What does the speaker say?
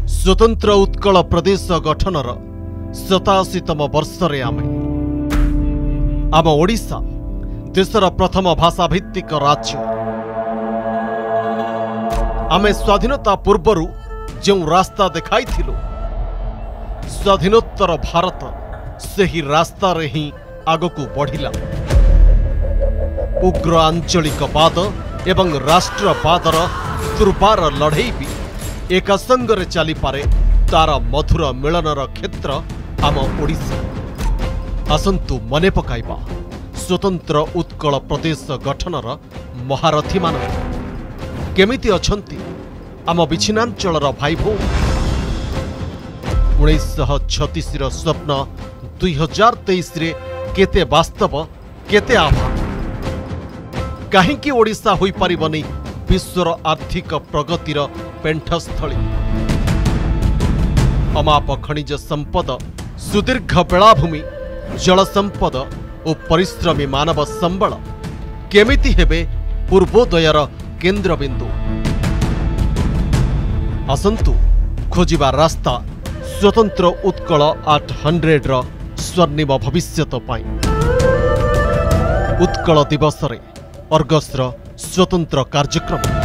स्वतंत्र उत्कल प्रदेश गठनर 87तम वर्षरे आम ओडिशा देशर प्रथम भाषाभित्तिक राज्य। आमे स्वाधीनता पूर्वरु जो रास्ता देखाइथिलु स्वाधीनोत्तर भारत सेही रास्ता रे ही आगकू बढ़िला। उग्र आंचलिकवाद एवं राष्ट्रवादर दुर्बार लड़ई भी एक संगरे चली पारे तार मधुर मिलनर क्षेत्र आम ओडिशा। आसंतु मने पकाइबा स्वतंत्र उत्कल प्रदेश गठनर महारथी मान केमिति अछंती आम विच्छिन्नांचलर भाई भौणी। 1936 स्वप्न 2023 रे केते वास्तव केते आभा। कहीं ओडिशा होई परिबनी विश्वर आर्थिक प्रगतिर पेंठस्थली। अमाप खनिज संपद, सुदीर्घ बेलाभूमि, जल संपद और परिश्रमी मानव संबल केमिति हेबे पूर्वोदयर केन्द्रबिंदु। आसंतु खोजिबा रास्ता स्वतंत्र उत्कल 800 र स्वर्णिम भविष्यत पाई। उत्कल दिवस रे अर्गस्र स्वतंत्र कार्यक्रम।